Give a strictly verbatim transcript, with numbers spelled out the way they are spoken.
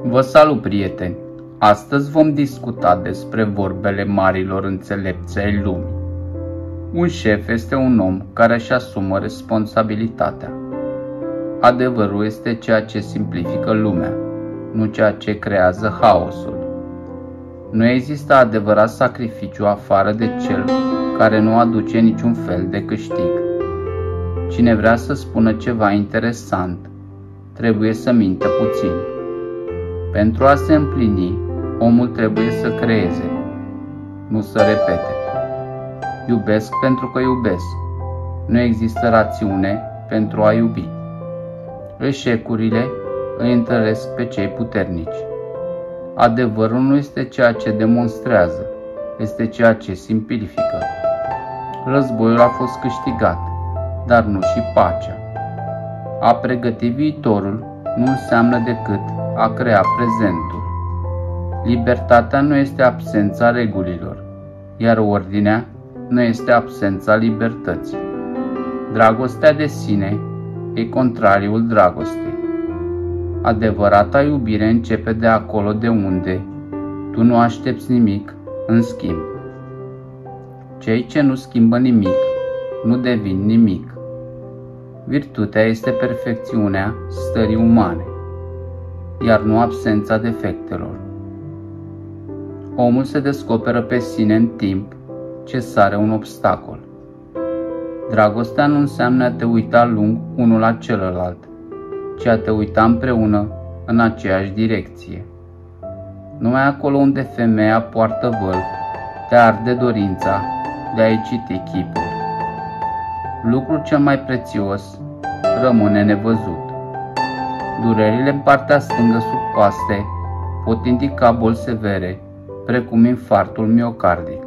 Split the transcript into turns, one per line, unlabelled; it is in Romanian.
Vă salut, prieteni! Astăzi vom discuta despre vorbele marilor înțelepți ai lumii. Un șef este un om care își asumă responsabilitatea. Adevărul este ceea ce simplifică lumea, nu ceea ce creează haosul. Nu există adevărat sacrificiu afară de cel care nu aduce niciun fel de câștig. Cine vrea să spună ceva interesant, trebuie să mintă puțin. Pentru a se împlini, omul trebuie să creeze, nu să repete. Iubesc pentru că iubesc. Nu există rațiune pentru a iubi. Eșecurile îi întăresc pe cei puternici. Adevărul nu este ceea ce demonstrează, este ceea ce simplifică. Războiul a fost câștigat, dar nu și pacea. A pregăti viitorul nu înseamnă decât a crea prezentul. Libertatea nu este absența regulilor, iar ordinea nu este absența libertății. Dragostea de sine e contrariul dragostei. Adevărata iubire începe de acolo de unde tu nu aștepți nimic în schimb. Cei ce nu schimbă nimic nu devin nimic. Virtutea este perfecțiunea stării umane, iar nu absența defectelor. Omul se descoperă pe sine în timp ce sare un obstacol. Dragostea nu înseamnă a te uita lung unul la celălalt, ci a te uita împreună în aceeași direcție. Numai acolo unde femeia poartă văl, te arde dorința de a-i citi chipul. Lucrul cel mai prețios rămâne nevăzut. Durerile în partea stângă sub coaste pot indica boli severe, precum infarctul miocardic.